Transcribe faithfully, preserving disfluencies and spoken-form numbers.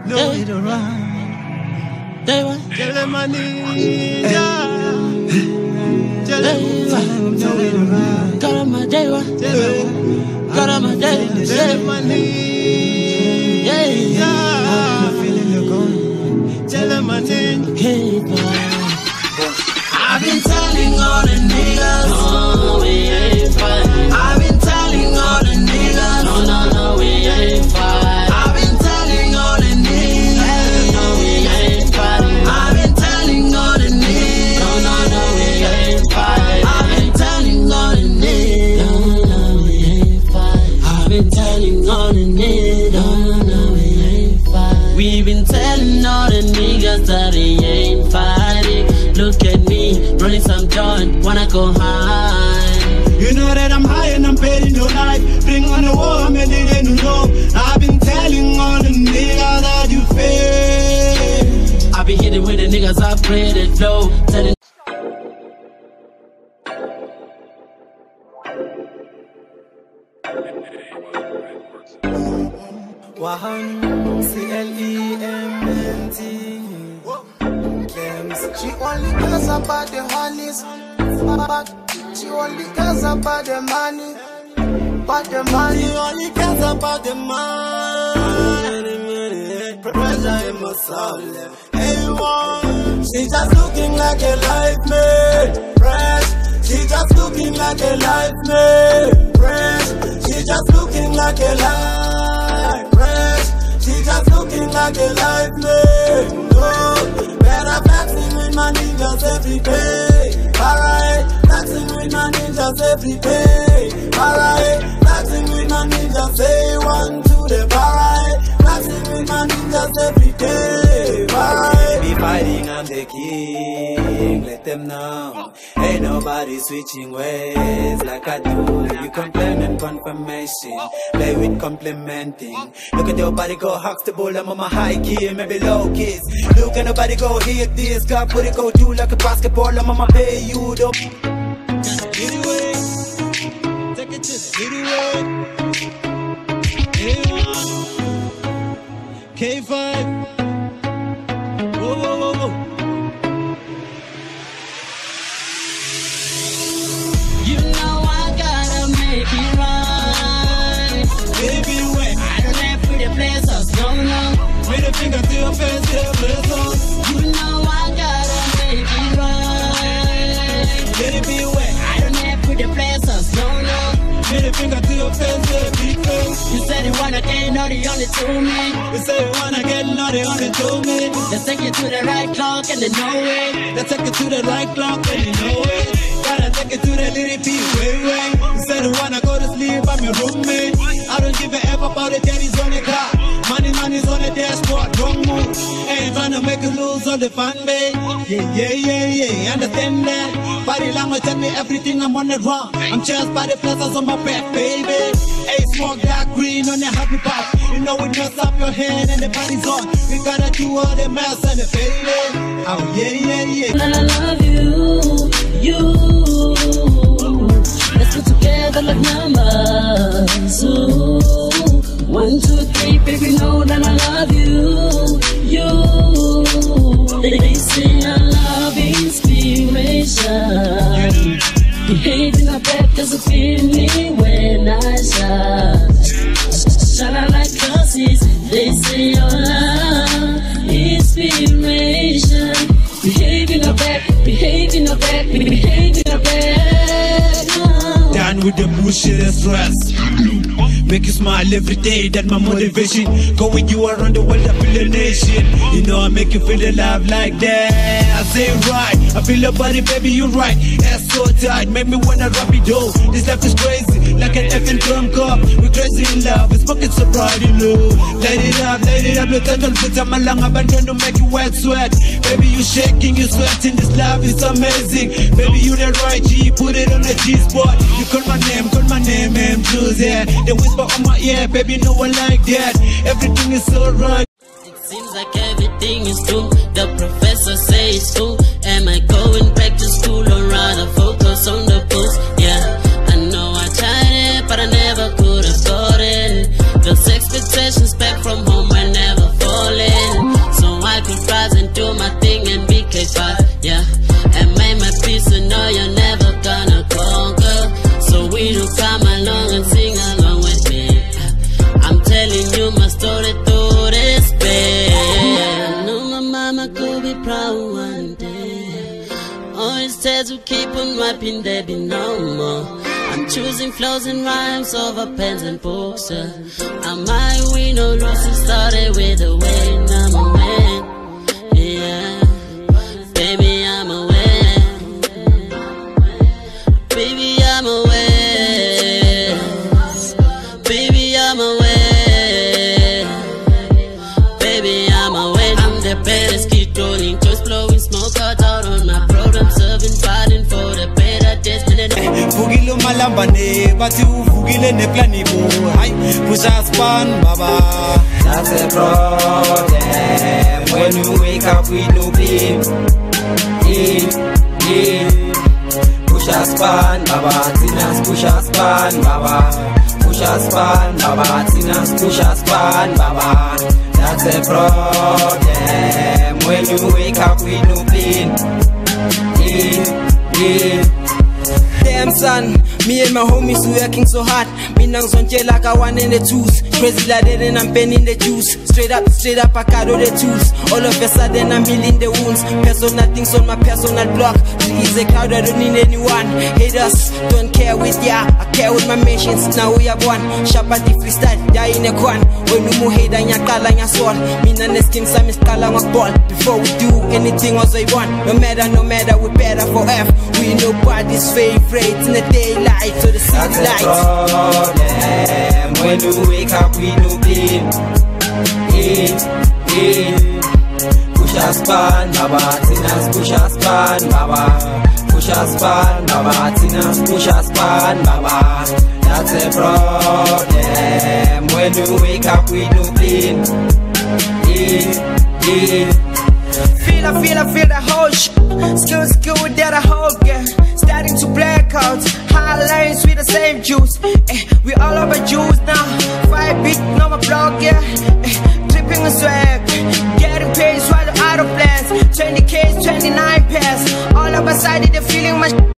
No way to run. They want. Tell them I need ya. Tell them no way to run. Got on my day one. Got on my day. Tell them I need ya. I'm feeling the gun. Tell them I need. I've been telling all the niggas, no, we ain't fighting. I've been telling all the niggas, no, no, no, we ain't fighting. I've been telling all the niggas, no, we ain't fighting. I've been telling all the niggas, no, no, no, we ain't fighting. I've been telling all the niggas, no, no, we ain't fighting. I've been telling all the niggas, no, no, we ain't fighting. We've been telling all the niggas that they ain't fighting. Look at me, rolling some joint, wanna go high. You know that I'm high and I'm paid in your life. Bring on the wall, I'm ready to know. I've been telling all the niggas that you fail. I've been hitting with the niggas, I've played it flow. Telling Wahan, C L E M N T. She only cares about the honeys, she only cares about the money, about the money. She only cares about the money, pressure in my soul. Everyone, she just looking like a life mate, fresh. She just looking like a life mate, fresh. She just looking like a life fresh. She just looking like a life mate. No. Better flexing with my ninjas every day. Alright, flexing with my ninjas every day. Alright, flexing with my ninjas, say one to the alright. Flexing with my ninjas every day. Alright, be fighting, I'm the king. Let them know. Ain't nobody switching ways like I do. You complain and confirmation. Play with complimenting. Look at your body go huxtable. I'm on my high key, maybe low keys. Look at nobody go hit this. God put it go do like a basketball. I'm on my pay you though. Get away. Take it to the anyway. K five. Whoa, whoa, whoa, whoa. You know I gotta make it right. Baby, wait. I don't have to the places, no, no. With a finger to your face, to the places. You know I gotta make it right. Baby, wait. I don't have to the places, no, no. With a finger to your face, to the big face. You said you wanna get naughty, only to me. You said you wanna get naughty, only to me. Let's take you to the right clock and the no way. Let's take you to the right clock and the no way. Gotta take it to the little P, way, way. You said you wanna go to sleep, I'm your roommate. I don't give a F about it, daddy's on the car. Money, money's on the dashboard, wrong move. Ain't trying to make us lose all the fun, babe. Yeah, yeah, yeah, yeah, understand that. Body language tell me everything I'm on the wrong. I'm just by the flowers on my back, baby. Hey, smoke dark green on the happy path. You know it mess up your head and the body's on. We gotta do all the mess and the fading. Oh, yeah, yeah, yeah. And I love you, you. Let's go together like numbers. Ooh. One, two, three, baby, know that I love you, you. They say I love inspiration. Behaving like that doesn't fit me when I shine. Shine out like curses. They say your love inspiration. Behaving like that, behaving like that, behaving like that. Down with the bullshit and stress. Make you smile every day, that's my motivation. Go with you around the world, I feel the nation. You know I make you feel alive like that. I say it right, I feel your body, baby, you're right. That's so tight, make me wanna rub it though. This life is crazy, like an F N drum cup. We're crazy in love, it's fucking so proud, you know. Light it up, light it up, look at the put on my lung, I'm trying to make you wet sweat. Baby, you shaking, you sweating, this love is amazing. Baby, you the right G, put it on the G spot. You call my name, call my name, I'm choosing. They whisper on my ear, baby, no one like that. Everything is so right. It seems like everything is true. The professor says it's true. Am I going back to school or rather focus on the books? Yeah, I know I tried it, but I never could afford it. Those expectations back from home were never falling. my pin, there be no more. I'm choosing flows and rhymes over pens and books. Uh. I might win or lose, it started with a win. I'm a win, yeah. Baby, I'm a win. Baby, I'm a win. Baby, I'm a win. Baby, I'm a win. I'm the baddest kid rolling, just blowing smoke out, out on my problem, serving, fighting for the better destiny. Vugile malambane, bati uvugile ne plani bo. Hai, pusha span baba. That's a problem. When you wake up with no pain, in, in. Push a span baba, tinas push a span baba. Push a span baba, tinas push a span baba. That's a problem. When you wake up with no pain, in, in. Damn son, me and my homies working so hard. Me nang sonche like I one in the twos. Crazy like that and I'm penning the juice. Straight up, straight up, I cut all the tools. All of a sudden I'm healing the wounds. Personal things on my personal block. To ease the crowd, I don't need anyone. Haters, don't care with ya. I care with my missions, now we have one. Sharp at the freestyle, ya in a kwan. When you move head and ya kala ya soul. Me and the skin, some is kala my ball. Before we do anything else I want. No matter, no matter, we better for F. We nobody's favorite in the daylight, so the city lights. Problem. When you wake up with no pain, in, in. Push a span, baba, tinas, push a span, baba. Push a span, baba, tinas, push a span, baba. That's a problem. When you wake up with no pain, in, in. Feel, I feel, I feel the whole sh. Skill, skill that I hold, yeah. Starting to black out. High lines with the same juice. Eh, we all over juice now. Five big, no more block, yeah. Eh, dripping a swag. Getting paid, swallow out of plans. twenty K's, twenty-nine pairs. All of a sudden, the feeling much.